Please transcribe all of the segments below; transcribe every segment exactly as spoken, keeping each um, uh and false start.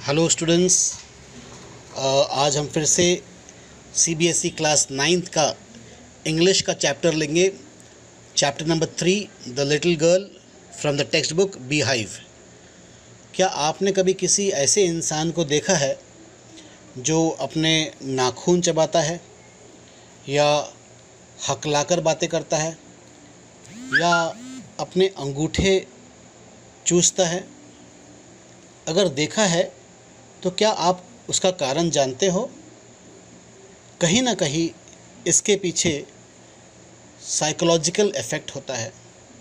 Hello students, आज हम फिर से सीबीएसई क्लास नाइन्थ का इंग्लिश का चैप्टर लेंगे। Chapter number three, the little girl, from the textbook beehive. क्या आपने कभी किसी ऐसे इंसान को देखा है जो अपने नाखून चबाता है या हकलाकर बातें करता है या अपने अंगूठे चूसता है? अगर देखा है तो क्या आप उसका कारण जानते हो? कहीं ना कहीं इसके पीछे साइकोलॉजिकल इफ़ेक्ट होता है।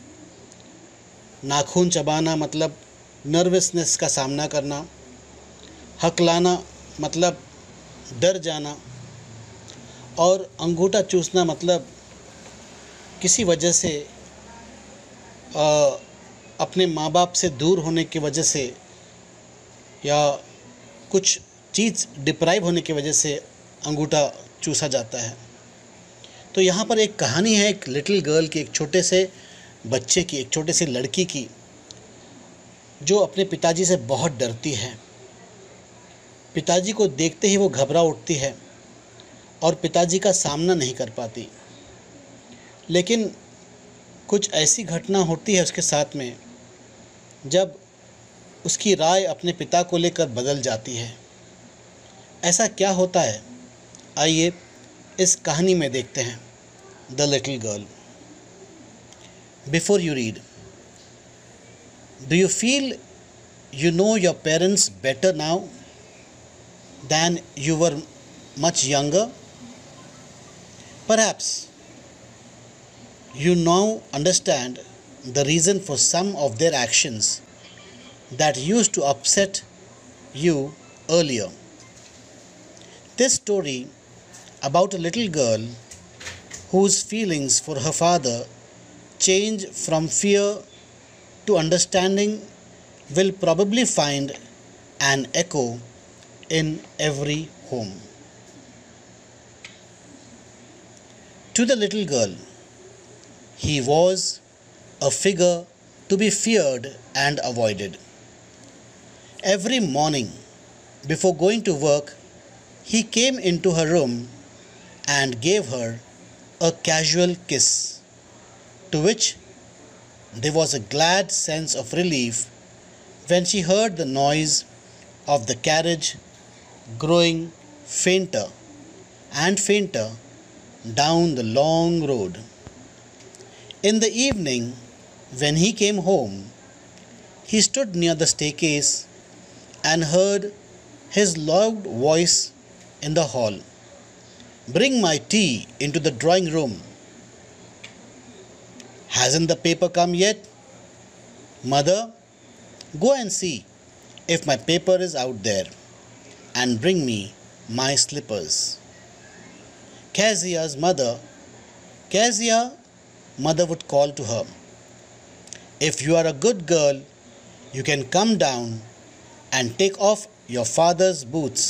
नाखून चबाना मतलब नर्वसनेस का सामना करना, हकलाना मतलब डर जाना, और अंगूठा चूसना मतलब किसी वजह से आ, अपने माँ बाप से दूर होने की वजह से या कुछ चीज़ डिप्राइव होने की वजह से अंगूठा चूसा जाता है। तो यहाँ पर एक कहानी है एक लिटिल गर्ल की, एक छोटे से बच्चे की, एक छोटे से लड़की की, जो अपने पिताजी से बहुत डरती है। पिताजी को देखते ही वो घबरा उठती है और पिताजी का सामना नहीं कर पाती। लेकिन कुछ ऐसी घटना होती है उसके साथ में जब उसकी राय अपने पिता को लेकर बदल जाती है। ऐसा क्या होता है, आइए इस कहानी में देखते हैं। The little girl. Before you read, do you feel you know your parents better now than you were much younger? Perhaps you now understand the reason for some of their actions that used to upset you earlier. This story about a little girl whose feelings for her father change from fear to understanding will probably find an echo in every home. To the little girl, he was a figure to be feared and avoided. Every morning, before going to work, he came into her room and gave her a casual kiss, to which there was a glad sense of relief when she heard the noise of the carriage growing fainter and fainter down the long road. In the evening, when he came home, he stood near the staircase and heard his loud voice in the hall. "Bring my tea into the drawing room." "Hasn't the paper come yet?" "Mother, go and see if my paper is out there and bring me my slippers." Kezia's mother, Kezia, mother would call to her, "If you are a good girl, you can come down and take off your father's boots."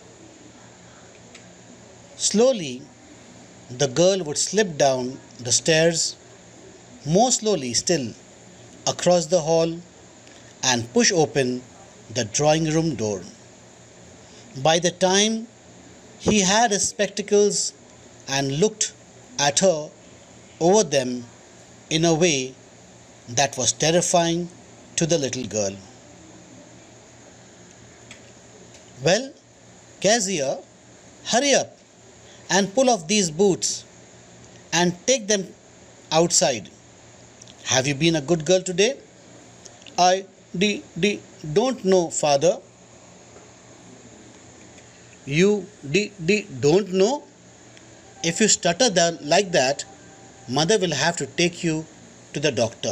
Slowly, the girl would slip down the stairs, more slowly still, across the hall, and push open the drawing room door. By the time he had his spectacles and looked at her over them in a way that was terrifying to the little girl. "Well, Kezia, hurry up and pull off these boots and take them outside. Have you been a good girl today?" "I D, D, don't know, father." "You D, D, don't know? If you stutter that, like that, mother will have to take you to the doctor."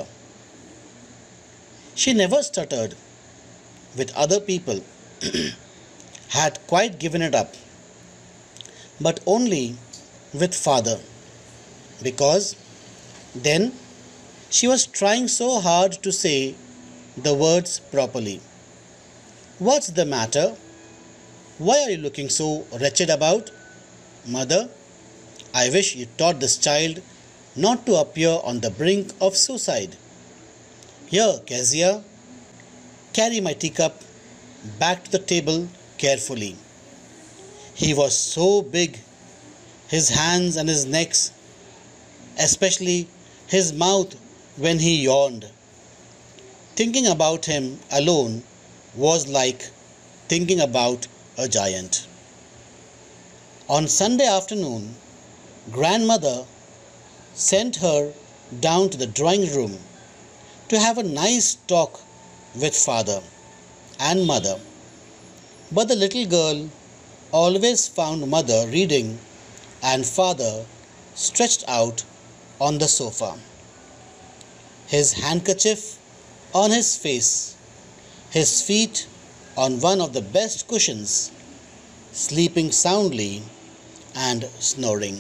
She never stuttered with other people, had quite given it up, but only with father, because then she was trying so hard to say the words properly. "What's the matter? Why are you looking so wretched about?" "Mother, I wish you taught this child not to appear on the brink of suicide." "Here, Kezia, carry my teacup back to the table carefully. He was so big, his hands and his necks, especially his mouth when he yawned. Thinking about him alone was like thinking about a giant. On Sunday afternoon, grandmother sent her down to the drawing room to have a nice talk with father and mother. But the little girl always found mother reading and father stretched out on the sofa, his handkerchief on his face, his feet on one of the best cushions, sleeping soundly and snoring.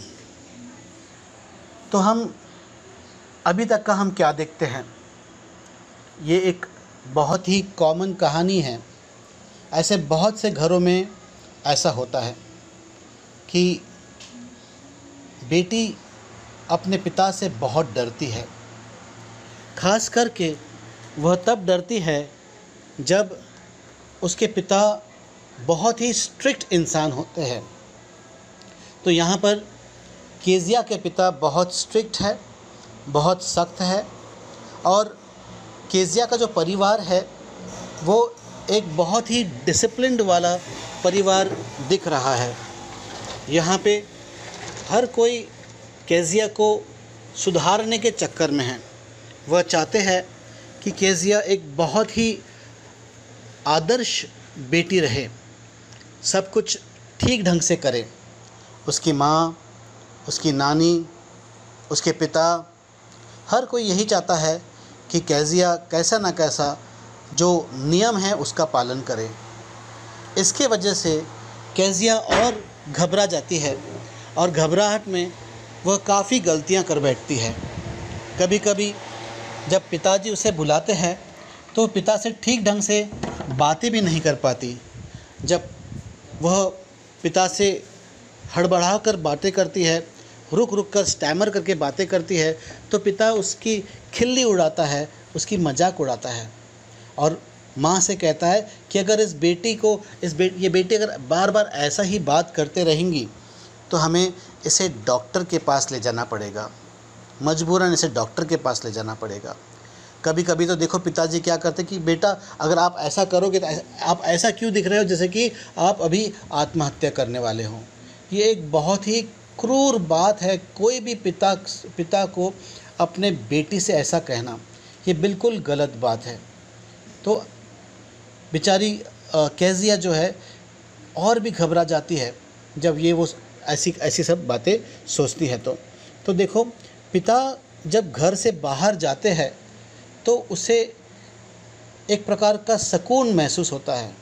तो हम अभी तक का हम क्या देखते हैं, ये एक बहुत ही कॉमन कहानी है। ऐसे बहुत से घरों में ऐसा होता है कि बेटी अपने पिता से बहुत डरती है। खास करके वह तब डरती है जब उसके पिता बहुत ही स्ट्रिक्ट इंसान होते हैं। तो यहाँ पर केजिया के पिता बहुत स्ट्रिक्ट है, बहुत सख्त है, और केजिया का जो परिवार है वो एक बहुत ही डिसिप्लिन्ड वाला परिवार दिख रहा है। यहाँ पे हर कोई केजिया को सुधारने के चक्कर में है। वह चाहते हैं कि केजिया एक बहुत ही आदर्श बेटी रहे, सब कुछ ठीक ढंग से करे। उसकी माँ, उसकी नानी, उसके पिता, हर कोई यही चाहता है कि केजिया कैसा ना कैसा जो नियम है उसका पालन करे। इसके वजह से केजिया और घबरा जाती है और घबराहट में वह काफ़ी गलतियां कर बैठती है। कभी कभी जब पिताजी उसे बुलाते हैं तो पिता से ठीक ढंग से बातें भी नहीं कर पाती। जब वह पिता से हड़बड़ा कर बातें करती है, रुक रुक कर स्टैमर करके बातें करती है, तो पिता उसकी खिल्ली उड़ाता है, उसकी मजाक उड़ाता है और माँ से कहता है कि अगर इस बेटी को इस बे ये बेटी अगर बार बार ऐसा ही बात करते रहेंगी तो हमें इसे डॉक्टर के पास ले जाना पड़ेगा, मजबूरन इसे डॉक्टर के पास ले जाना पड़ेगा। कभी कभी तो देखो पिताजी क्या करते कि बेटा अगर आप ऐसा करोगे तो आप ऐसा क्यों दिख रहे हो जैसे कि आप अभी आत्महत्या करने वाले हों। ये एक बहुत ही क्रूर बात है। कोई भी पिता पिता को अपने बेटी से ऐसा कहना ये बिल्कुल गलत बात है। तो बेचारी केजिया जो है और भी घबरा जाती है जब ये वो ऐसी ऐसी सब बातें सोचती है। तो तो देखो पिता जब घर से बाहर जाते हैं तो उसे एक प्रकार का सुकून महसूस होता है।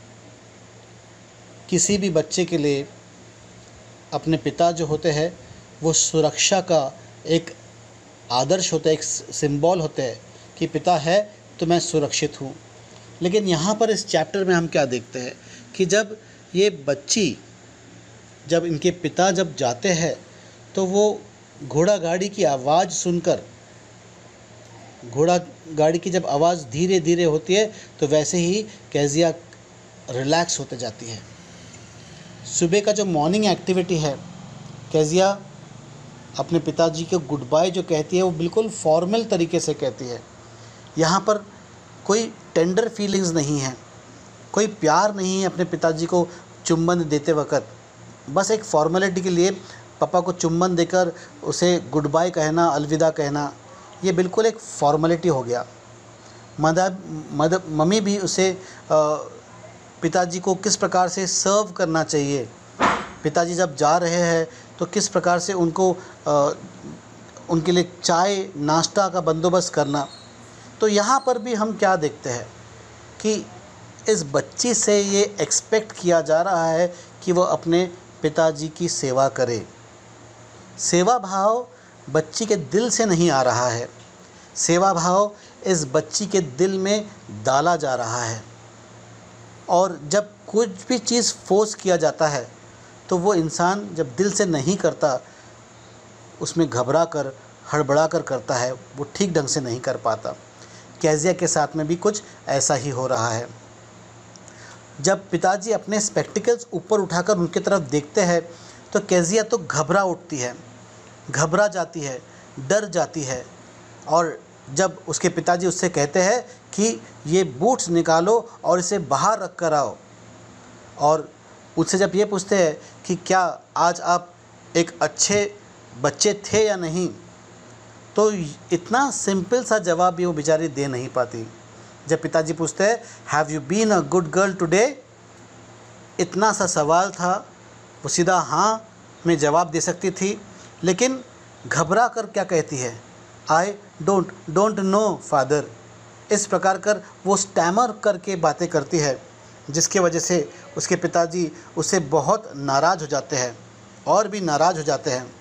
किसी भी बच्चे के लिए अपने पिता जो होते हैं वो सुरक्षा का एक आदर्श होता है, एक सिंबल होता है कि पिता है तो मैं सुरक्षित हूँ। लेकिन यहाँ पर इस चैप्टर में हम क्या देखते हैं कि जब ये बच्ची जब इनके पिता जब जाते हैं तो वो घोड़ा गाड़ी की आवाज़ सुनकर, घोड़ा गाड़ी की जब आवाज़ धीरे धीरे होती है तो वैसे ही केजिया रिलैक्स होते जाती है। सुबह का जो मॉर्निंग एक्टिविटी है, केजिया अपने पिताजी को गुड बाय जो कहती है वो बिल्कुल फॉर्मल तरीके से कहती है। यहाँ पर कोई टेंडर फीलिंग्स नहीं है, कोई प्यार नहीं है अपने पिताजी को चुम्बन देते वक्त। बस एक फॉर्मेलिटी के लिए पापा को चुम्बन देकर उसे गुड बाय कहना, अलविदा कहना, ये बिल्कुल एक फॉर्मेलिटी हो गया। मदर मदर मम्मी भी उसे पिताजी को किस प्रकार से सर्व करना चाहिए, पिताजी जब जा रहे हैं तो किस प्रकार से उनको आ, उनके लिए चाय नाश्ता का बंदोबस्त करना। तो यहाँ पर भी हम क्या देखते हैं कि इस बच्ची से ये एक्सपेक्ट किया जा रहा है कि वो अपने पिताजी की सेवा करे। सेवा भाव बच्ची के दिल से नहीं आ रहा है, सेवा भाव इस बच्ची के दिल में डाला जा रहा है। और जब कुछ भी चीज़ फोर्स किया जाता है तो वो इंसान जब दिल से नहीं करता, उसमें घबरा कर हड़बड़ा कर करता है, वो ठीक ढंग से नहीं कर पाता। केजिया के साथ में भी कुछ ऐसा ही हो रहा है। जब पिताजी अपने स्पेक्टिकल्स ऊपर उठाकर उनकी तरफ देखते हैं तो केजिया तो घबरा उठती है, घबरा जाती है, डर जाती है। और जब उसके पिताजी उससे कहते हैं कि ये बूट्स निकालो और इसे बाहर रख कर आओ, और उससे जब ये पूछते हैं कि क्या आज आप एक अच्छे बच्चे थे या नहीं, तो इतना सिंपल सा जवाब भी वो बेचारी दे नहीं पाती। जब पिताजी पूछते हैं have you been a good girl today, इतना सा सवाल था, वो सीधा हाँ में जवाब दे सकती थी, लेकिन घबरा कर क्या कहती है, I don't don't know father. इस प्रकार कर वो स्टैमर करके बातें करती है, जिसके वजह से उसके पिताजी उससे बहुत नाराज़ हो जाते हैं और भी नाराज़ हो जाते हैं,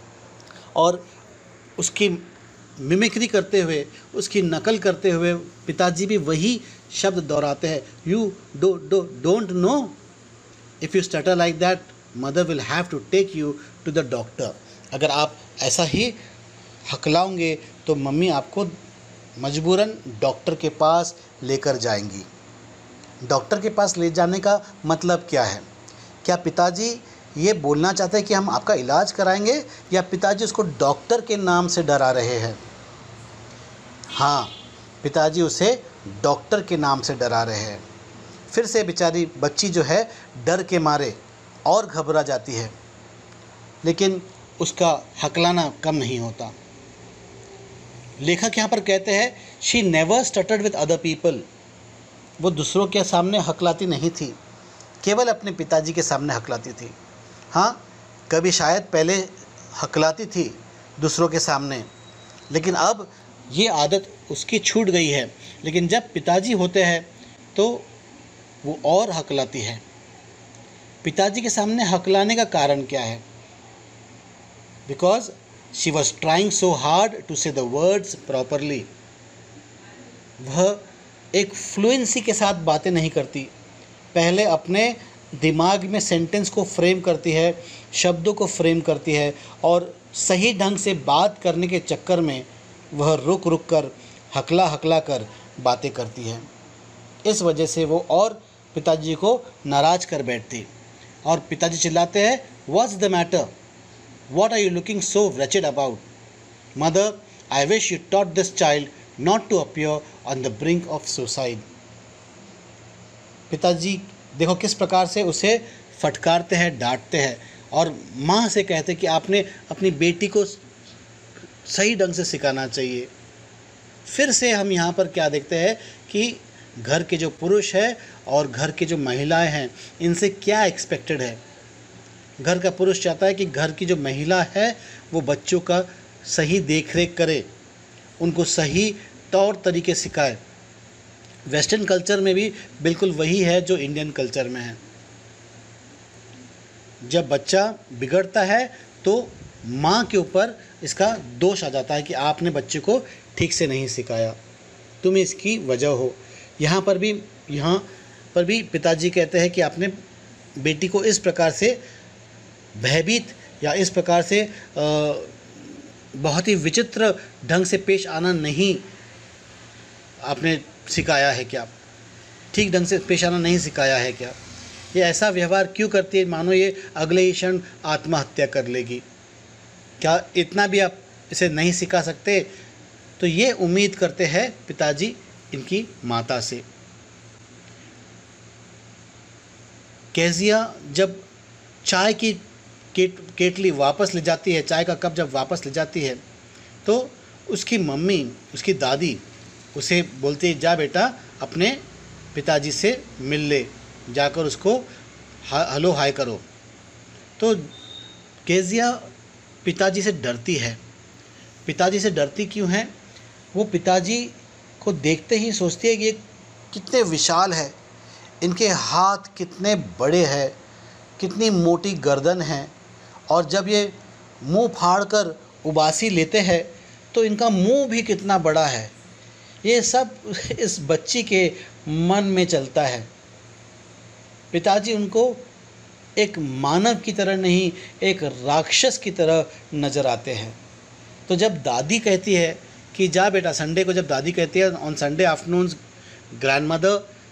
और उसकी मिमिक्री करते हुए, उसकी नकल करते हुए पिताजी भी वही शब्द दोहराते हैं, you do do don't know, if you stutter like that mother will have to take you to the doctor. अगर आप ऐसा ही हकलाओगे तो मम्मी आपको मजबूरन डॉक्टर के पास लेकर जाएंगी। डॉक्टर के पास ले जाने का मतलब क्या है? क्या पिताजी ये बोलना चाहते हैं कि हम आपका इलाज कराएंगे, या पिताजी उसको डॉक्टर के नाम से डरा रहे हैं? हाँ, पिताजी उसे डॉक्टर के नाम से डरा रहे हैं। फिर से बेचारी बच्ची जो है डर के मारे और घबरा जाती है, लेकिन उसका हकलाना कम नहीं होता। लेखक यहाँ पर कहते हैं she never stuttered with other people. वो दूसरों के सामने हकलाती नहीं थी, केवल अपने पिताजी के सामने हकलाती थी। हाँ, कभी शायद पहले हकलाती थी दूसरों के सामने, लेकिन अब ये आदत उसकी छूट गई है। लेकिन जब पिताजी होते हैं तो वो और हकलाती है। पिताजी के सामने हकलाने का कारण क्या है? Because she was trying so hard to say the words properly. वह एक फ्लुएंसी के साथ बातें नहीं करती, पहले अपने दिमाग में सेंटेंस को फ्रेम करती है, शब्दों को फ्रेम करती है, और सही ढंग से बात करने के चक्कर में वह रुक रुक कर हकला हकला कर बातें करती है। इस वजह से वो और पिताजी को नाराज़ कर बैठती, और पिताजी चिल्लाते हैं what's the matter, what are you looking so wretched about, mother I wish you taught this child not to appear on the brink of suicide. पिताजी देखो किस प्रकार से उसे फटकारते हैं, डांटते हैं, और माँ से कहते हैं कि आपने अपनी बेटी को सही ढंग से सिखाना चाहिए। फिर से हम यहाँ पर क्या देखते हैं कि घर के जो पुरुष है और घर के जो महिलाएं हैं, इनसे क्या एक्सपेक्टेड है। घर का पुरुष चाहता है कि घर की जो महिला है वो बच्चों का सही देख रेख करे, उनको सही तौर तरीके सिखाए। वेस्टर्न कल्चर में भी बिल्कुल वही है जो इंडियन कल्चर में है। जब बच्चा बिगड़ता है तो माँ के ऊपर इसका दोष आ जाता है कि आपने बच्चे को ठीक से नहीं सिखाया, तुम इसकी वजह हो। यहाँ पर भी यहाँ पर भी पिताजी कहते हैं कि आपने बेटी को इस प्रकार से भयभीत या इस प्रकार से आ, बहुत ही विचित्र ढंग से पेश आना नहीं आपने सिखाया है क्या, ठीक ढंग से पेश आना नहीं सिखाया है क्या, ये ऐसा व्यवहार क्यों करती है मानो ये अगले ही क्षण आत्महत्या कर लेगी, क्या इतना भी आप इसे नहीं सिखा सकते? तो ये उम्मीद करते हैं पिताजी इनकी माता से। केजिया जब चाय की केट केटली वापस ले जाती है, चाय का कप जब वापस ले जाती है, तो उसकी मम्मी, उसकी दादी उसे बोलती है जा बेटा अपने पिताजी से मिल ले, जाकर उसको हेलो हाय करो। तो केजिया पिताजी से डरती है। पिताजी से डरती क्यों है? वो पिताजी को देखते ही सोचती है कि ये कितने विशाल है, इनके हाथ कितने बड़े हैं, कितनी मोटी गर्दन है, और जब ये मुंह फाड़कर उबासी लेते हैं तो इनका मुंह भी कितना बड़ा है। ये सब इस बच्ची के मन में चलता है। पिताजी उनको एक मानव की तरह नहीं, एक राक्षस की तरह नज़र आते हैं। तो जब दादी कहती है कि जा बेटा, संडे को जब दादी कहती है on Sunday afternoons grandmother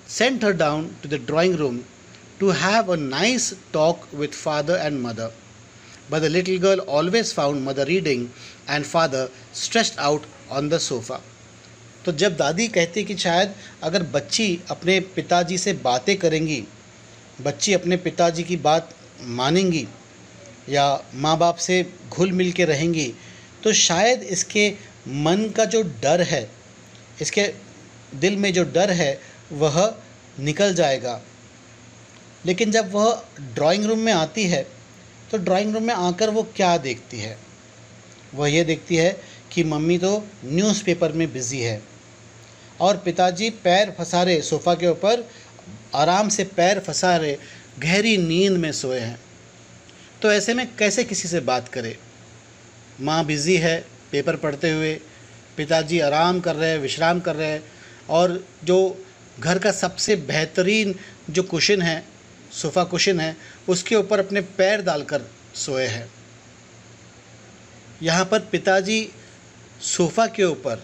sent her down to the drawing room to have a nice talk with father and mother. But the little girl always found mother reading and father stretched out on the sofa. तो जब दादी कहती कि शायद अगर बच्ची अपने पिताजी से बातें करेंगी, बच्ची अपने पिताजी की बात मानेंगी या माँ बाप से घुल मिल के रहेंगी, तो शायद इसके मन का जो डर है, इसके दिल में जो डर है वह निकल जाएगा। लेकिन जब वह ड्राइंग रूम में आती है तो ड्राइंग रूम में आकर वो क्या देखती है? वह ये देखती है कि मम्मी तो न्यूज़पेपर में बिज़ी है और पिताजी पैर फंसारे सोफ़ा के ऊपर आराम से पैर फंसारे गहरी नींद में सोए हैं। तो ऐसे में कैसे किसी से बात करे? माँ बिज़ी है पेपर पढ़ते हुए, पिताजी आराम कर रहे हैं, विश्राम कर रहे हैं, और जो घर का सबसे बेहतरीन जो कुशन है, सोफ़ा कुशन है, उसके ऊपर अपने पैर डालकर सोए हैं। यहाँ पर पिताजी सोफ़ा के ऊपर,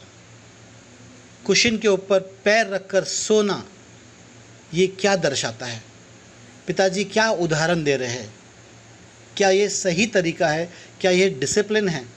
कुशन के ऊपर पैर रखकर सोना, ये क्या दर्शाता है? पिताजी क्या उदाहरण दे रहे हैं? क्या ये सही तरीका है? क्या ये डिसिप्लिन है?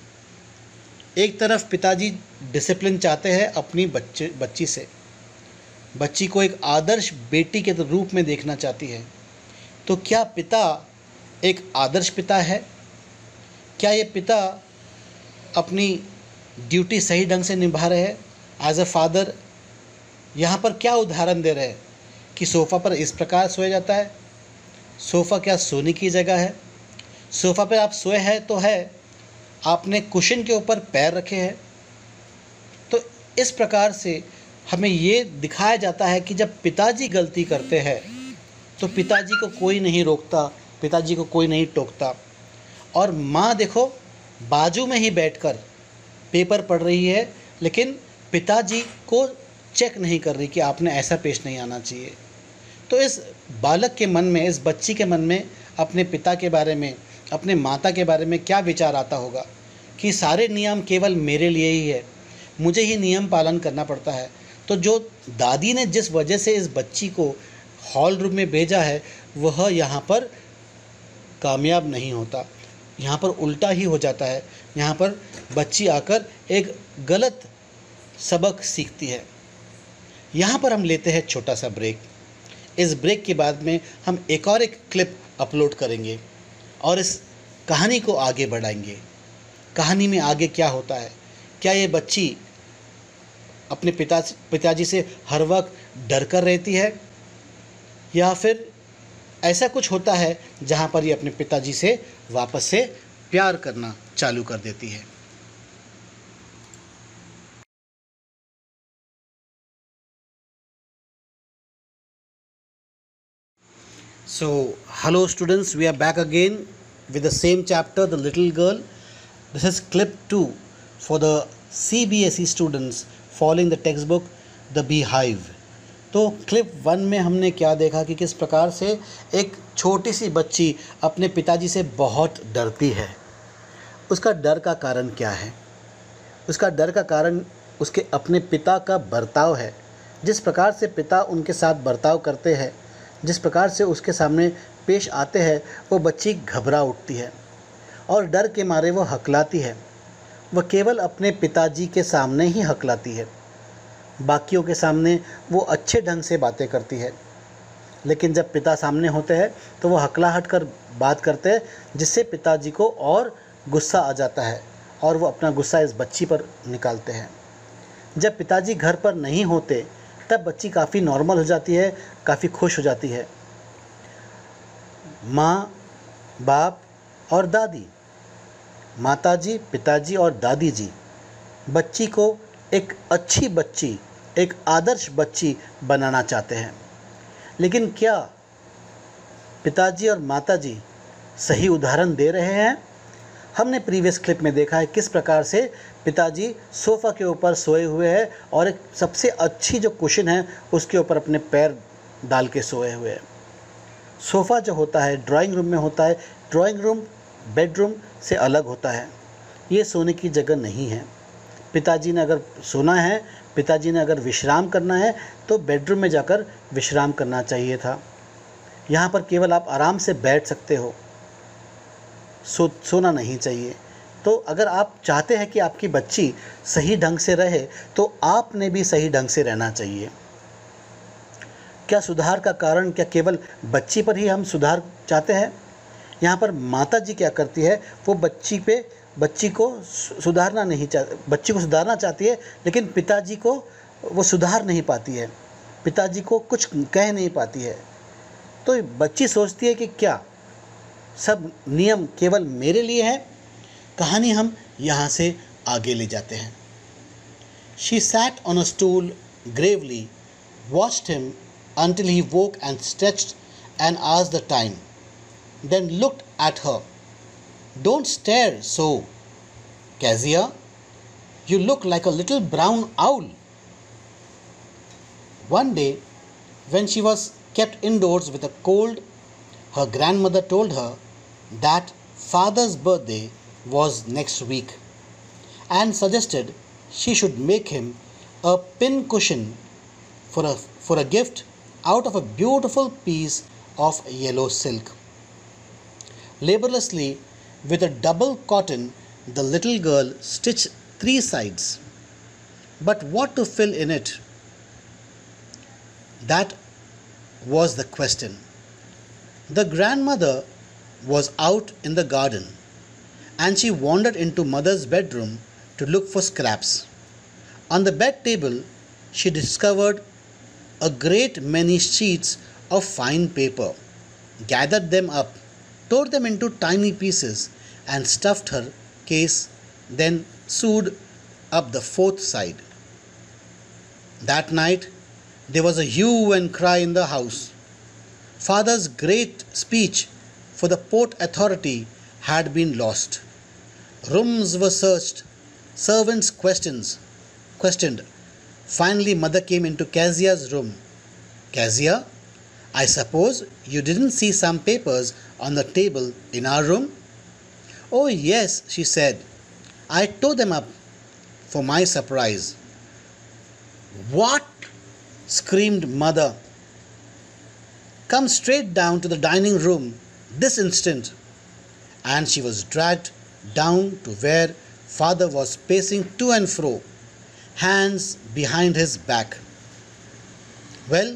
एक तरफ पिताजी डिसिप्लिन चाहते हैं अपनी बच्चे बच्ची से, बच्ची को एक आदर्श बेटी के रूप में देखना चाहती है। तो क्या पिता एक आदर्श पिता है? क्या ये पिता अपनी ड्यूटी सही ढंग से निभा रहे हैं एज अ फादर? यहाँ पर क्या उदाहरण दे रहे हैं कि सोफ़ा पर इस प्रकार सोया जाता है? सोफ़ा क्या सोने की जगह है? सोफ़ा पर आप सोए हैं तो है, आपने कुशन के ऊपर पैर रखे हैं। तो इस प्रकार से हमें ये दिखाया जाता है कि जब पिताजी गलती करते हैं तो पिताजी को कोई नहीं रोकता, पिताजी को कोई नहीं टोकता। और माँ देखो बाजू में ही बैठकर पेपर पढ़ रही है, लेकिन पिताजी को चेक नहीं कर रही कि आपने ऐसा पेश नहीं आना चाहिए। तो इस बालक के मन में, इस बच्ची के मन में अपने पिता के बारे में, अपने माता के बारे में क्या विचार आता होगा कि सारे नियम केवल मेरे लिए ही है, मुझे ही नियम पालन करना पड़ता है। तो जो दादी ने जिस वजह से इस बच्ची को हॉल रूम में भेजा है, वह यहाँ पर कामयाब नहीं होता, यहाँ पर उल्टा ही हो जाता है। यहाँ पर बच्ची आकर एक गलत सबक सीखती है। यहाँ पर हम लेते हैं छोटा सा ब्रेक। इस ब्रेक के बाद में हम एक और एक क्लिप अपलोड करेंगे और इस कहानी को आगे बढ़ाएंगे। कहानी में आगे क्या होता है? क्या ये बच्ची अपने पिता पिताजी से हर वक्त डर कर रहती है, या फिर ऐसा कुछ होता है जहाँ पर ये अपने पिताजी से वापस से प्यार करना चालू कर देती है? So, hello students, we are back again with the same chapter, The Little Girl. This is clip two for the C B S E students following the textbook The Beehive. तो क्लिप वन में हमने क्या देखा कि किस प्रकार से एक छोटी सी बच्ची अपने पिताजी से बहुत डरती है। उसका डर का कारण क्या है? उसका डर का कारण उसके अपने पिता का बर्ताव है। जिस प्रकार से पिता उनके साथ बर्ताव करते हैं, जिस प्रकार से उसके सामने पेश आते हैं, वो बच्ची घबरा उठती है और डर के मारे वो हकलाती है। वह केवल अपने पिताजी के सामने ही हकलाती है, बाकियों के सामने वो अच्छे ढंग से बातें करती है, लेकिन जब पिता सामने होते हैं तो वो हकलाहट कर बात करते हैं, जिससे पिताजी को और गुस्सा आ जाता है और वो अपना गुस्सा इस बच्ची पर निकालते हैं। जब पिताजी घर पर नहीं होते तब बच्ची काफ़ी नॉर्मल हो जाती है, काफ़ी खुश हो जाती है। माँ, बाप और दादी, माताजी, पिताजी और दादी जी बच्ची को एक अच्छी बच्ची, एक आदर्श बच्ची बनाना चाहते हैं। लेकिन क्या पिताजी और माताजी सही उदाहरण दे रहे हैं? हमने प्रीवियस क्लिप में देखा है किस प्रकार से पिताजी सोफ़ा के ऊपर सोए हुए हैं और एक सबसे अच्छी जो कुशन है उसके ऊपर अपने पैर डाल के सोए हुए हैं। सोफ़ा जो होता है ड्राइंग रूम में होता है, ड्राइंग रूम बेडरूम से अलग होता है। ये सोने की जगह नहीं है। पिताजी ने अगर सोना है, पिताजी ने अगर विश्राम करना है तो बेडरूम में जाकर विश्राम करना चाहिए था। यहाँ पर केवल आप आराम से बैठ सकते हो, सो सोना नहीं चाहिए। तो अगर आप चाहते हैं कि आपकी बच्ची सही ढंग से रहे तो आपने भी सही ढंग से रहना चाहिए। क्या सुधार का कारण क्या केवल बच्ची पर ही हम सुधार चाहते हैं? यहाँ पर माता जी क्या करती है, वो बच्ची पे बच्ची को सुधारना नहीं चाह बच्ची को सुधारना चाहती है, लेकिन पिताजी को वो सुधार नहीं पाती है, पिताजी को कुछ कह नहीं पाती है। तो बच्ची सोचती है कि क्या सब नियम केवल मेरे लिए है? कहानी हम यहाँ से आगे ले जाते हैं। She sat on a stool gravely, watched him until he woke and stretched and asked the time, then looked at her. Don't stare so, Kezia. You look like a little brown owl. One day, when she was kept indoors with a cold, her grandmother told her that father's birthday was next week and suggested she should make him a pin cushion for a, for a gift out of a beautiful piece of yellow silk. Laboriously, with a double cotton, the little girl stitched three sides. But what to fill in it? That was the question. The grandmother was out in the garden, and she wandered into mother's bedroom to look for scraps. On the bed table, she discovered a great many sheets of fine paper, gathered them up, tore them into tiny pieces, and stuffed her case, then sewed up the fourth side. That night, there was a hue and cry in the house. Father's great speech for the Port Authority had been lost. Rooms were searched, servants questions, questioned. Finally, mother came into Kezia's room. Kezia, I suppose you didn't see some papers on the table in our room? Oh yes, she said. I tore them up for my surprise. What? Screamed mother. Come straight down to the dining room this instant. And she was dragged down to where father was pacing to and fro, hands behind his back. Well,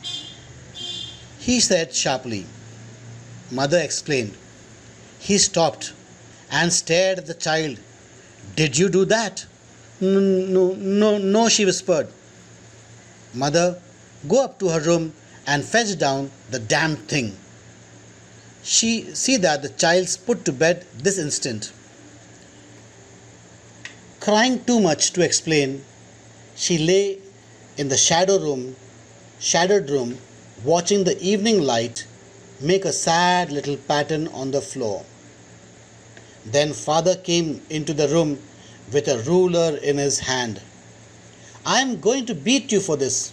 he said sharply. Mother explained. He stopped and stared at the child. Did you do that? No, no, no, no, she whispered. Mother, go up to her room and fetch down the damned thing. She see that the child's put to bed this instant. Crying too much to explain, she lay in the shadow room, shadowed room, watching the evening light make a sad little pattern on the floor. Then father came into the room with a ruler in his hand. I am going to beat you for this.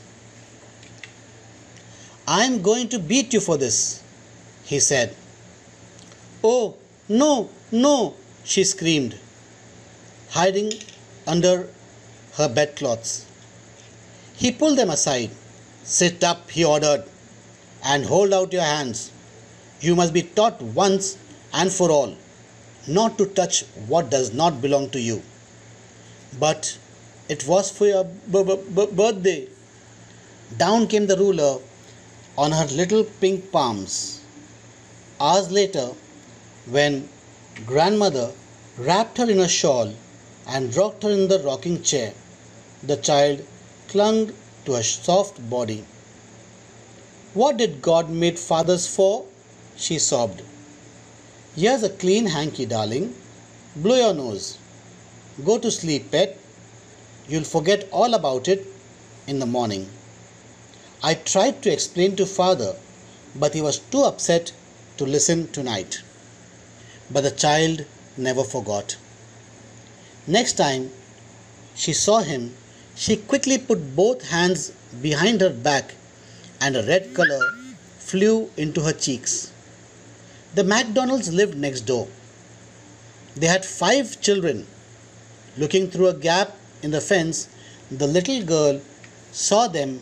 I am going to beat you for this, he said. Oh, no, no, she screamed, hiding under her bedclothes. He pulled them aside. Sit up, he ordered, and hold out your hands. You must be taught once and for all not to touch what does not belong to you. But it was for your b- b- b- birthday. Down came the ruler on her little pink palms. Hours later, when grandmother wrapped her in a shawl and rocked her in the rocking chair, the child clung to her soft body. What did God make fathers for? She sobbed. Here's a clean hanky, darling. Blow your nose. Go to sleep, pet. You'll forget all about it in the morning. I tried to explain to father, but he was too upset to listen tonight. But the child never forgot. Next time she saw him, she quickly put both hands behind her back and a red color flew into her cheeks. The McDonalds lived next door. They had five children. Looking through a gap in the fence, the little girl saw them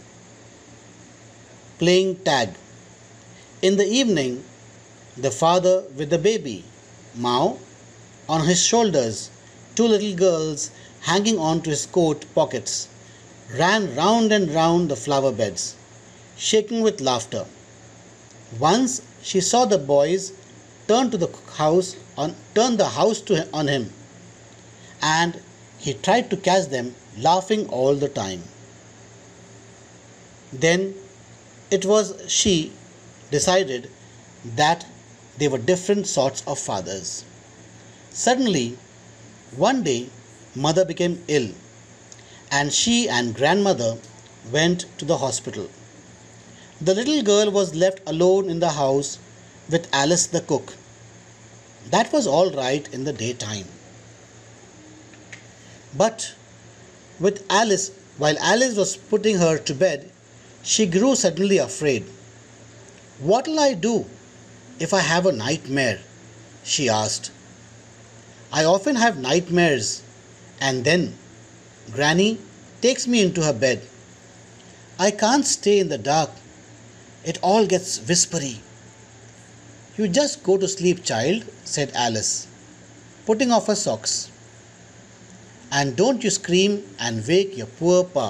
playing tag. In the evening, the father with the baby, Mao, on his shoulders, two little girls hanging on to his coat pockets, ran round and round the flower beds, shaking with laughter. Once she saw the boys turn to the house on turn the house to, on him, and he tried to catch them laughing all the time. Then it was she decided that they were different sorts of fathers. Suddenly, one day, mother became ill, and she and grandmother went to the hospital. The little girl was left alone in the house with Alice the cook. That was all right in the daytime. But with Alice, while Alice was putting her to bed, she grew suddenly afraid. "What'll I do if I have a nightmare?" she asked. "I often have nightmares, and then Granny takes me into her bed. I can't stay in the dark. It all gets whispery." "You just go to sleep, child," said Alice, putting off her socks. "And don't you scream and wake your poor pa."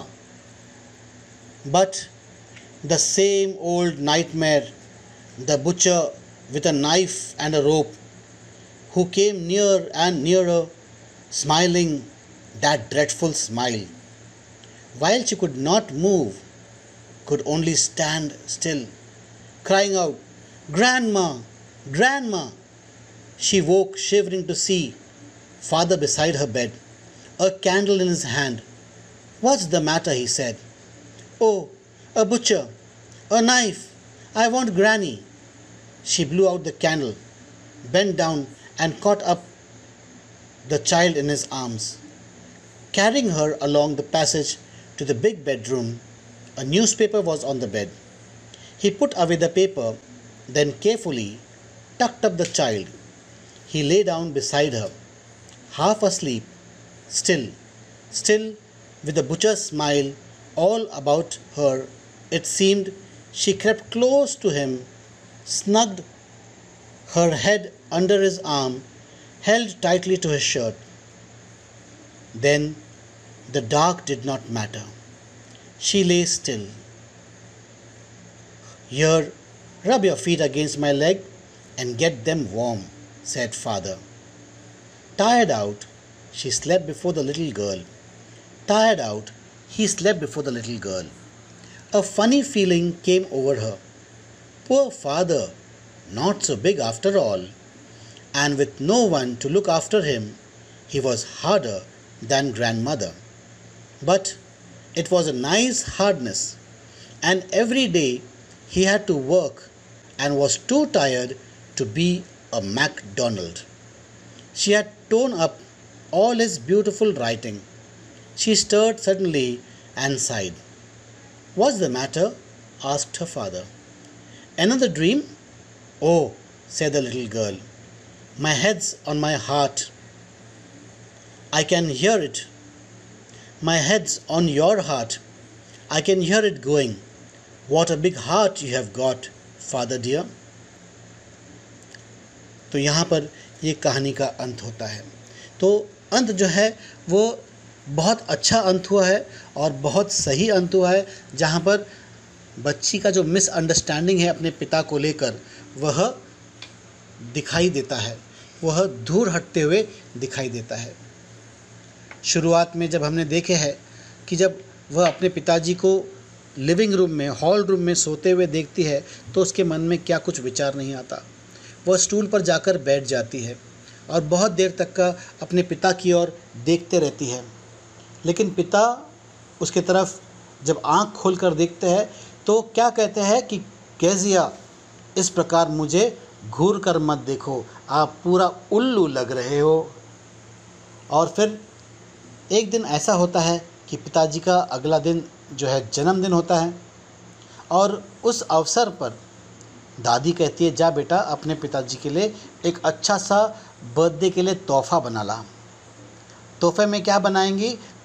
But the same old nightmare, the butcher with a knife and a rope, who came near and nearer, smiling that dreadful smile, while she could not move, could only stand still, crying out, "Grandma! Grandma!" She woke shivering to see father beside her bed, a candle in his hand. "What's the matter?" he said. "Oh, a butcher! A knife! I want Granny!" She blew out the candle, bent down and caught up the child in his arms. Carrying her along the passage to the big bedroom, a newspaper was on the bed. He put away the paper, then carefully tucked up the child. He lay down beside her, half asleep, still, still, with the butcher's smile all about her. It seemed she crept close to him, snugged her head under his arm, held tightly to his shirt. Then the dark did not matter. She lay still. "Here, rub your feet against my leg and get them warm," said father. Tired out, she slept before the little girl. Tired out, he slept before the little girl. A funny feeling came over her. Poor father, not so big after all, and with no one to look after him, he was harder than grandmother. But it was a nice hardness, and every day he had to work and was too tired to be a MacDonald. She had torn up all his beautiful writing. She stirred suddenly and sighed. "What's the matter?" asked her father. "Another dream?" "Oh," said the little girl, "my head's on my heart. I can hear it. My head's on your heart. I can hear it going. What a big heart you have got, father dear." तो यहाँ पर ये कहानी का अंत होता है। तो अंत जो है वो बहुत अच्छा अंत हुआ है और बहुत सही अंत हुआ है, जहाँ पर बच्ची का जो मिसअंडरस्टैंडिंग है अपने पिता को लेकर वह दिखाई देता है, वह दूर हटते हुए दिखाई देता है। शुरुआत में जब हमने देखे है कि जब वह अपने पिताजी को लिविंग रूम में, हॉल रूम में सोते हुए देखती है तो उसके मन में क्या कुछ विचार नहीं आता। वह स्टूल पर जाकर बैठ जाती है और बहुत देर तक का अपने पिता की ओर देखते रहती है, लेकिन पिता उसके तरफ जब आँख खोलकर देखते हैं तो क्या कहते हैं कि केजिया, इस प्रकार मुझे घूर कर मत देखो, आप पूरा उल्लू लग रहे हो। और फिर एक दिन ऐसा होता है कि पिताजी का अगला दिन जो है जन्मदिन होता है, और उस अवसर पर दादी कहती है, जा बेटा अपने पिताजी के लिए एक अच्छा सा बर्थडे के लिए तोहफ़ा बना ला। तोहफे में क्या बनाएंगी?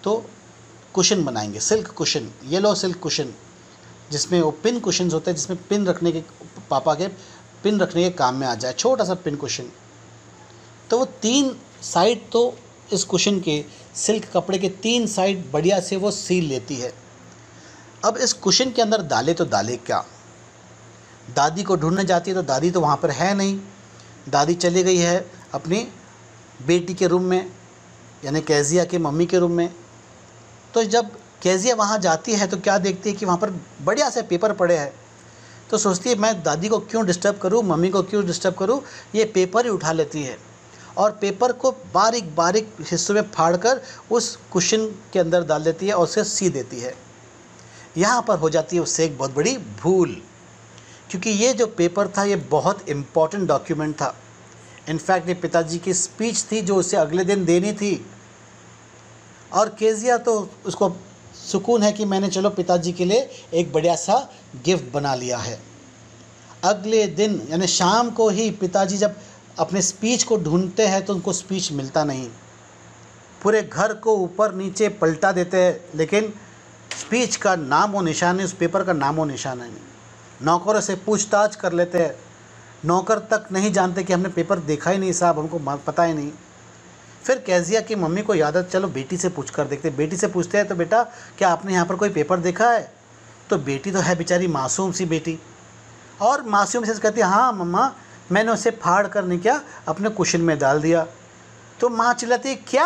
तो कुशन बनाएंगे, silk cushion, yellow silk cushion, जिसमें वो पिन कुशन्स होते हैं, जिसमें पिन रखने के, पापा के पिन रखने के काम में आ जाए, छोटा सा पिन कुशन। तो वो तीन साइड तो इस कुशन के, सिल्क कपड़े के तीन साइड बढ़िया से वो सील लेती है। अब इस कुशन के अंदर डाले तो डाले क्या, दादी को ढूंढने जाती है तो दादी तो वहाँ पर है नहीं, दादी चली गई है अपनी बेटी के रूम में, यानी कैजिया के मम्मी के रूम में। तो जब कैजिया वहाँ जाती है तो क्या देखती है कि वहाँ पर बढ़िया से पेपर पड़े हैं। तो सोचती है मैं दादी को क्यों डिस्टर्ब करूँ, मम्मी को क्यों डिस्टर्ब करूँ, ये पेपर ही उठा लेती है और पेपर को बारीक बारीक हिस्सों में फाड़कर उस कुशन के अंदर डाल देती है और उसे सी देती है। यहाँ पर हो जाती है उससे एक बहुत बड़ी भूल, क्योंकि ये जो पेपर था ये बहुत इम्पॉर्टेंट डॉक्यूमेंट था। इनफैक्ट ये पिताजी की स्पीच थी जो उसे अगले दिन देनी थी, और केजिया तो उसको सुकून है कि मैंने चलो पिताजी के लिए एक बढ़िया सा गिफ्ट बना लिया है। अगले दिन यानी शाम को ही पिताजी जब अपने स्पीच को ढूंढते हैं तो उनको स्पीच मिलता नहीं, पूरे घर को ऊपर नीचे पलटा देते हैं, लेकिन स्पीच का नाम व निशान नहीं, उस पेपर का नाम व निशान नहीं। नौकरों से पूछताछ कर लेते हैं, नौकर तक नहीं जानते कि हमने पेपर देखा ही नहीं साहब, हमको पता ही नहीं। फिर कैजिया की मम्मी को याद है, चलो बेटी से पूछ कर देखते। बेटी से पूछते हैं तो बेटा क्या आपने यहाँ पर कोई पेपर देखा है? तो बेटी तो है बेचारी मासूम सी बेटी, और मासूम से कहती है हाँ मम्मा मैंने उसे फाड़ कर नहीं क्या अपने कुशन में डाल दिया। तो माँ चिल्लाती है क्या,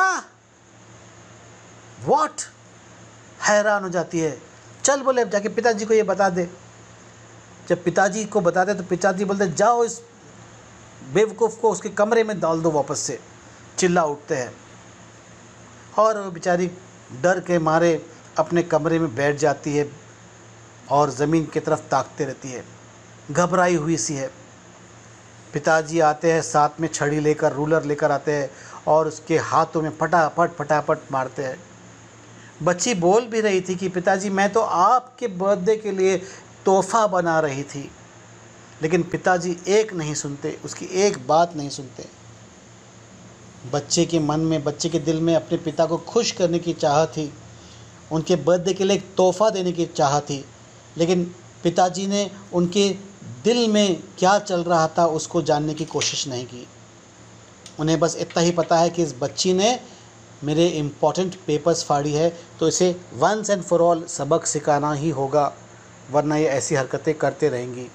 व्हाट, हैरान हो जाती है। चल बोले अब जाके पिताजी को ये बता दे। जब पिताजी को बताते तो पिताजी बोलते जाओ इस बेवकूफ़ को उसके कमरे में डाल दो वापस से। चिल्ला उठते हैं और वो बेचारी डर के मारे अपने कमरे में बैठ जाती है और ज़मीन की तरफ ताकते रहती है, घबराई हुई सी है। पिताजी आते हैं साथ में छड़ी लेकर, रूलर लेकर आते हैं और उसके हाथों में फटाफट फटाफट मारते हैं। बच्ची बोल भी रही थी कि पिताजी मैं तो आपके बर्थडे के लिए तोहफ़ा बना रही थी, लेकिन पिताजी एक नहीं सुनते, उसकी एक बात नहीं सुनते। बच्चे के मन में, बच्चे के दिल में अपने पिता को खुश करने की चाह थी, उनके बर्थडे के लिए एक तोहफ़ा देने की चाह थी, लेकिन पिताजी ने उनके दिल में क्या चल रहा था उसको जानने की कोशिश नहीं की। उन्हें बस इतना ही पता है कि इस बच्ची ने मेरे इम्पॉर्टेंट पेपर्स फाड़ी है, तो इसे वंस एंड फॉर ऑल सबक सिखाना ही होगा, वरना ये ऐसी हरकतें करते रहेंगी।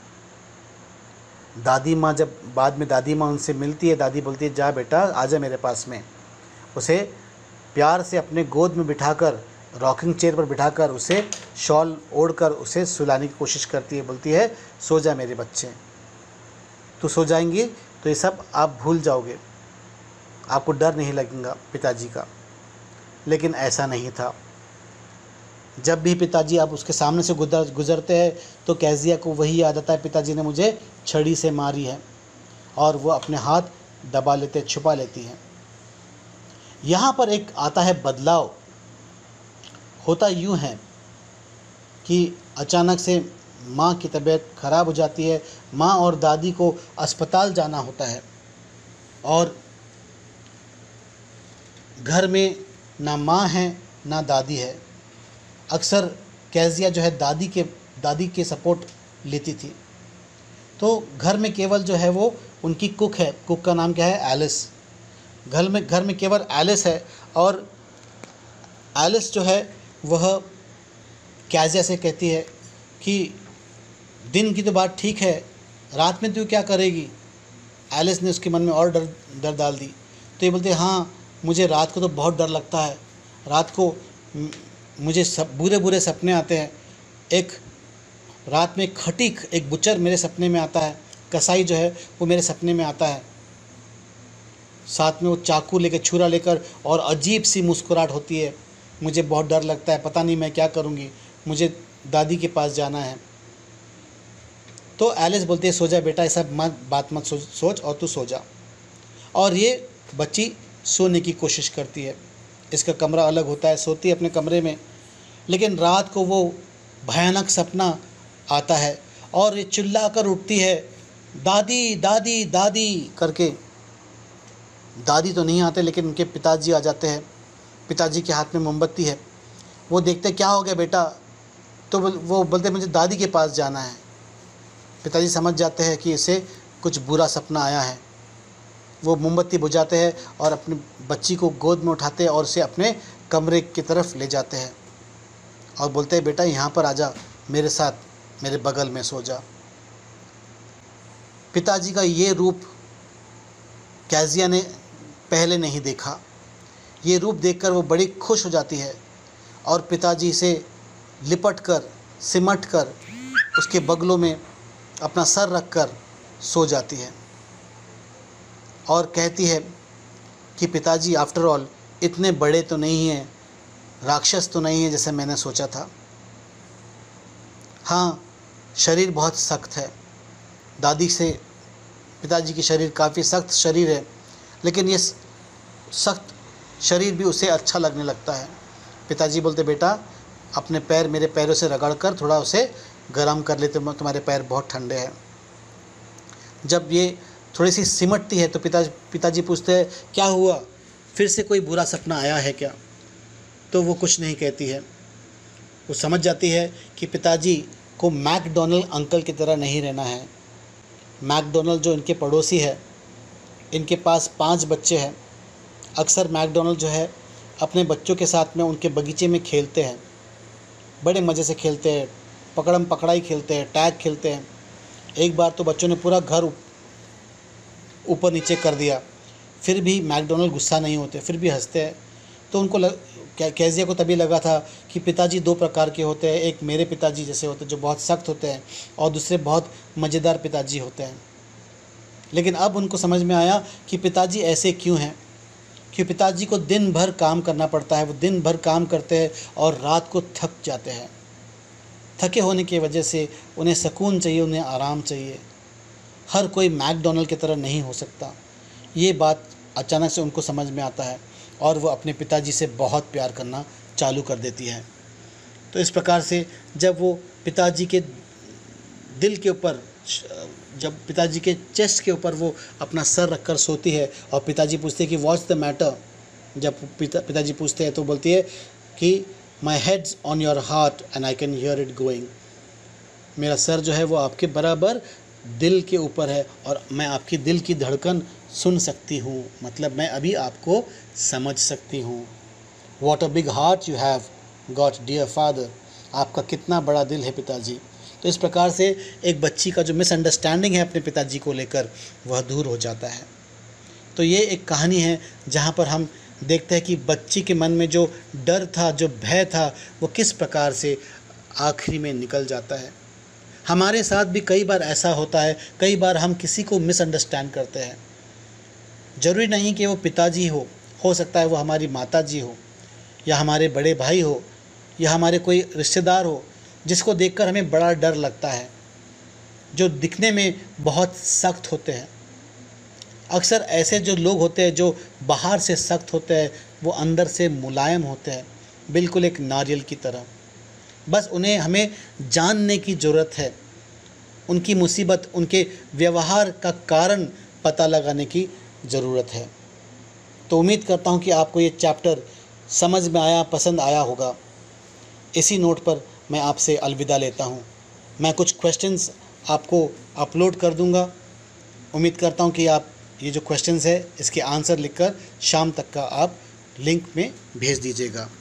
दादी माँ जब बाद में दादी माँ उनसे मिलती है, दादी बोलती है जा बेटा आजा मेरे पास में। उसे प्यार से अपने गोद में बिठाकर, रॉकिंग चेयर पर बिठाकर उसे शॉल ओढ़कर उसे सुलाने की कोशिश करती है। बोलती है सो जा मेरे बच्चे, तू सो जाएंगी तो ये सब आप भूल जाओगे, आपको डर नहीं लगेगा पिताजी का। लेकिन ऐसा नहीं था। जब भी पिताजी आप उसके सामने से गुजर गुजरते हैं तो कैजिया को वही याद आता है पिताजी ने मुझे छड़ी से मारी है, और वो अपने हाथ दबा लेते, छुपा लेती है। यहाँ पर एक आता है बदलाव। होता यूँ है कि अचानक से माँ की तबीयत ख़राब हो जाती है, माँ और दादी को अस्पताल जाना होता है, और घर में ना माँ है ना दादी है। अक्सर कैजिया जो है दादी के दादी के सपोर्ट लेती थी, तो घर में केवल जो है वो उनकी कुक है, कुक का नाम क्या है, एलिस। घर में घर में केवल एलिस है, और एलिस जो है वह कैजिया से कहती है कि दिन की तो बात ठीक है, रात में तू क्या करेगी। एलिस ने उसके मन में और डर डर डाल दी। तो ये बोलते हाँ मुझे रात को तो बहुत डर लगता है, रात को मुझे सब बुरे बुरे सपने आते हैं। एक रात में खटीक एक बुचर मेरे सपने में आता है, कसाई जो है वो मेरे सपने में आता है, साथ में वो चाकू लेकर, छुरा लेकर, और अजीब सी मुस्कुराहट होती है। मुझे बहुत डर लगता है, पता नहीं मैं क्या करूँगी, मुझे दादी के पास जाना है। तो एलिस बोलती है सो जा बेटा, ऐसा मत बात मत सोच सोच और तू सो जा। और ये बच्ची सोने की कोशिश करती है। इसका कमरा अलग होता है, सोती है अपने कमरे में, लेकिन रात को वो भयानक सपना आता है और ये चिल्ला कर उठती है दादी दादी दादी करके। दादी तो नहीं आते, लेकिन उनके पिताजी आ जाते हैं। पिताजी के हाथ में मोमबत्ती है। वो देखते क्या हो गया बेटा, तो वो बोलते मुझे दादी के पास जाना है। पिताजी समझ जाते हैं कि इसे कुछ बुरा सपना आया है। वो मोमबत्ती बुझाते हैं और अपनी बच्ची को गोद में उठाते हैं और उसे अपने कमरे की तरफ ले जाते हैं और बोलते हैं बेटा यहाँ पर आजा, मेरे साथ मेरे बगल में सो जा। पिताजी का ये रूप कैज़िया ने पहले नहीं देखा। ये रूप देखकर वो बड़ी खुश हो जाती है और पिताजी से लिपट कर सिमट कर उसके बगलों में अपना सर रख कर सो जाती है और कहती है कि पिताजी आफ्टर ऑल इतने बड़े तो नहीं हैं, राक्षस तो नहीं है जैसे मैंने सोचा था। हाँ, शरीर बहुत सख्त है। दादी से पिताजी की शरीर काफ़ी सख्त शरीर है, लेकिन ये सख्त शरीर भी उसे अच्छा लगने लगता है। पिताजी बोलते बेटा अपने पैर मेरे पैरों से रगड़ कर थोड़ा उसे गर्म कर लेते, तुम्हारे पैर बहुत ठंडे हैं। जब ये थोड़ी सी सिमटती है तो पिता पिताजी पूछते हैं क्या हुआ, फिर से कोई बुरा सपना आया है क्या? तो वो कुछ नहीं कहती है। वो समझ जाती है कि पिताजी को मैकडोनल्ड अंकल की तरह नहीं रहना है। मैकडोनल्ड जो इनके पड़ोसी है, इनके पास पांच बच्चे हैं। अक्सर मैकडोनल्ड जो है अपने बच्चों के साथ में उनके बगीचे में खेलते हैं, बड़े मज़े से खेलते हैं, पकड़म पकड़ाई खेलते हैं, टैग खेलते हैं। एक बार तो बच्चों ने पूरा घर ऊपर नीचे कर दिया, फिर भी मैकडोनल्ड गुस्सा नहीं होते, फिर भी हंसते हैं। तो उनको लग, कैज़िया को तभी लगा था कि पिताजी दो प्रकार के होते हैं, एक मेरे पिताजी जैसे होते हैं जो बहुत सख्त होते हैं और दूसरे बहुत मज़ेदार पिताजी होते हैं। लेकिन अब उनको समझ में आया कि पिताजी ऐसे क्यों हैं, कि पिताजी को दिन भर काम करना पड़ता है। वो दिन भर काम करते हैं और रात को थक जाते हैं। थके होने की वजह से उन्हें सुकून चाहिए, उन्हें आराम चाहिए। हर कोई मैकडोनल्ड की तरह नहीं हो सकता। ये बात अचानक से उनको समझ में आता है और वो अपने पिताजी से बहुत प्यार करना चालू कर देती है। तो इस प्रकार से जब वो पिताजी के दिल के ऊपर, जब पिताजी के चेस्ट के ऊपर वो अपना सर रखकर सोती है और पिताजी पूछते हैं कि व्हाट्स द मैटर, जब पिता पिताजी पूछते हैं तो बोलती है कि my head's on your heart and I can hear it going. मेरा सर जो है वो आपके बराबर दिल के ऊपर है और मैं आपकी दिल की धड़कन सुन सकती हूँ, मतलब मैं अभी आपको समझ सकती हूँ। What a big heart you have got dear father, आपका कितना बड़ा दिल है पिताजी। तो इस प्रकार से एक बच्ची का जो मिसअंडरस्टैंडिंग है अपने पिताजी को लेकर वह दूर हो जाता है। तो ये एक कहानी है जहाँ पर हम देखते हैं कि बच्ची के मन में जो डर था, जो भय था, वो किस प्रकार से आखिरी में निकल जाता है। हमारे साथ भी कई बार ऐसा होता है, कई बार हम किसी को मिसअंडरस्टैंड करते हैं। ज़रूरी नहीं कि वो पिताजी हो हो सकता है वो हमारी माताजी हो या हमारे बड़े भाई हो या हमारे कोई रिश्तेदार हो जिसको देखकर हमें बड़ा डर लगता है, जो दिखने में बहुत सख्त होते हैं। अक्सर ऐसे जो लोग होते हैं जो बाहर से सख्त होते हैं वो अंदर से मुलायम होते हैं, बिल्कुल एक नारियल की तरह। बस उन्हें हमें जानने की ज़रूरत है, उनकी मुसीबत, उनके व्यवहार का कारण पता लगाने की ज़रूरत है। तो उम्मीद करता हूँ कि आपको ये चैप्टर समझ में आया, पसंद आया होगा। इसी नोट पर मैं आपसे अलविदा लेता हूँ। मैं कुछ क्वेश्चंस आपको अपलोड कर दूँगा। उम्मीद करता हूँ कि आप ये जो क्वेश्चंस है इसके आंसर लिखकर शाम तक का आप लिंक में भेज दीजिएगा।